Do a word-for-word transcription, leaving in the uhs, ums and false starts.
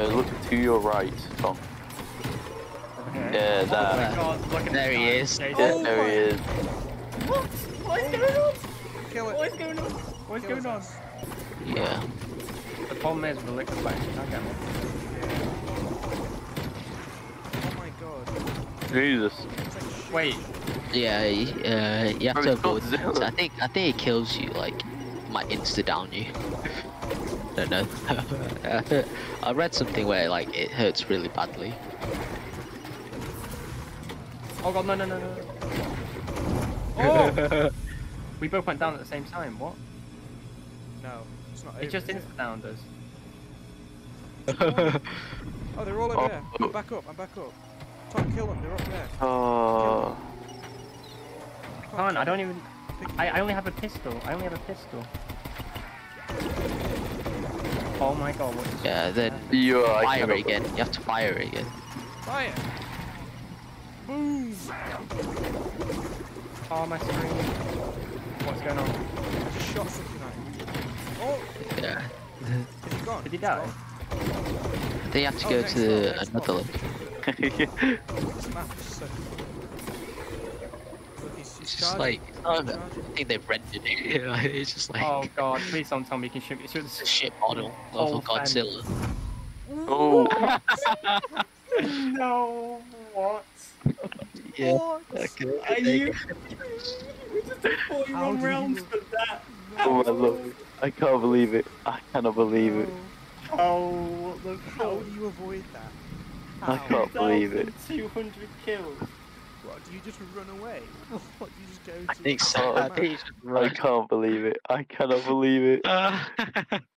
Uh, look to your right, Tom. Okay. Yeah, that. Oh my god, look at There this he guy. is. Yeah, Yeah, there he is. What? What is going on? Kill it. What is going on? What is Kill going on? his ass. Yeah. The problem is the liquid fight. I get it. Oh my god. Jesus. It's like shit. Wait. Yeah, uh, you have Bro, to it's avoid Godzilla. things. I think I think it kills you, like might insta down you. Don't know. I read something where like it hurts really badly. Oh god, no, no, no, no. Oh! We both went down at the same time. What? No, it's not. It over, just is insta downed us. Oh, they're all over Oh. there. I'm back up. I'm back up. Tom, kill them. They're up there. Oh. Come on, I don't even. Pick I, I only have a pistol. I only have a pistol. Oh my god, what is Yeah, then You are. I fire cannot it again. You have to fire it again. Fire! Boom! Oh, my screen. What's going on? I just shot something at him. Oh! Yeah. Is he gone? Did he He's die? gone. Then you have to Oh, go next to one, next another one. link. This map is so cool. Look, he's, he's It's just charging. like oh, He's I charging. think they've rendered it. Like, it's just like Oh god, please don't tell me you can shoot me. Shoot a this. shit model of Oh, a Godzilla. Oh. No, what? Yeah. What? Okay. Are you? We just took How forty-one did you rounds do- for that. Oh my lord. I can't believe it. I cannot believe it. Oh, what the How fuck? do you avoid that? I How? can't believe it. two hundred kills. What, do you just run away? What, do you just go to... I think so. I think you should I can't believe it. I cannot believe it. run.